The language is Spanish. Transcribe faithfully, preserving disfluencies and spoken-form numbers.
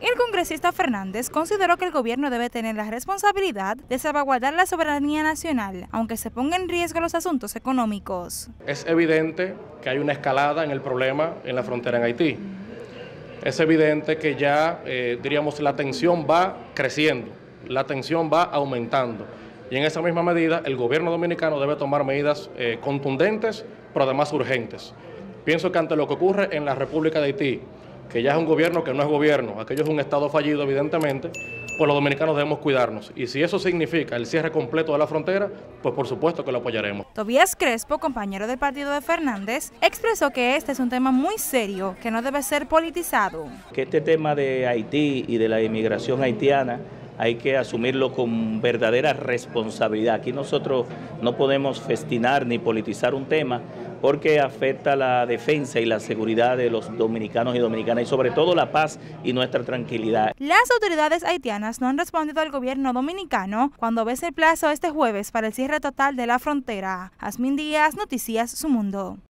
El congresista Fernández consideró que el gobierno debe tener la responsabilidad de salvaguardar la soberanía nacional, aunque se pongan en riesgo los asuntos económicos. Es evidente que hay una escalada en el problema en la frontera en Haití. Es evidente que ya, eh, diríamos, la tensión va creciendo, la tensión va aumentando. Y en esa misma medida, el gobierno dominicano debe tomar medidas eh, contundentes, pero además urgentes. Pienso que ante lo que ocurre en la República de Haití, que ya es un gobierno que no es gobierno, aquello es un estado fallido evidentemente, pues los dominicanos debemos cuidarnos. Y si eso significa el cierre completo de la frontera, pues por supuesto que lo apoyaremos. Tobías Crespo, compañero del partido de Fernández, expresó que este es un tema muy serio, que no debe ser politizado. Que este tema de Haití y de la inmigración haitiana hay que asumirlo con verdadera responsabilidad. Aquí nosotros no podemos festinar ni politizar un tema porque afecta la defensa y la seguridad de los dominicanos y dominicanas y sobre todo la paz y nuestra tranquilidad. Las autoridades haitianas no han respondido al gobierno dominicano cuando vence el plazo este jueves para el cierre total de la frontera. Jazmín Díaz, Noticias Su Mundo.